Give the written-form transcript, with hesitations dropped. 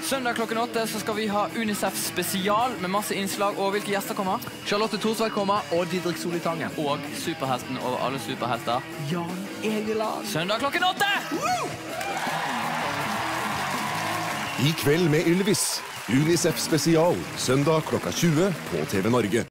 Søndag klokken 8 så skal vi ha UNICEF spesial med masse innslag. Og hvilke gjester kommer? Charlotte Thorsveit kommer, og Didrik Solitange. Og superhelten over alle superhelter. Jan Egeland. Søndag klokken 8! I kveld med Ylvis. UNICEF spesial, søndag klokka 20 på TV Norge.